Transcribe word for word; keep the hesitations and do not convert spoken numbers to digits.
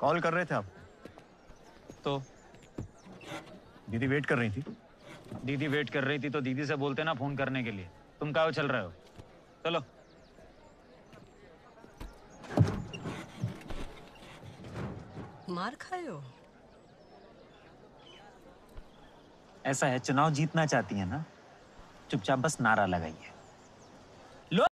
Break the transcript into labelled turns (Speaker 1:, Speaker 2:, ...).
Speaker 1: Call कर रहे थे आप?
Speaker 2: तो
Speaker 1: दीदी वेट कर रही थी।
Speaker 2: दीदी वेट कर रही थी तो दीदी से बोलते ना फोन करने के लिए। तुम कहाँ चल रहे हो? चलो।
Speaker 3: मार खाए हो?
Speaker 2: ऐसा है, चुनाव जीतना चाहती है ना, चुपचाप बस नारा लगाइए।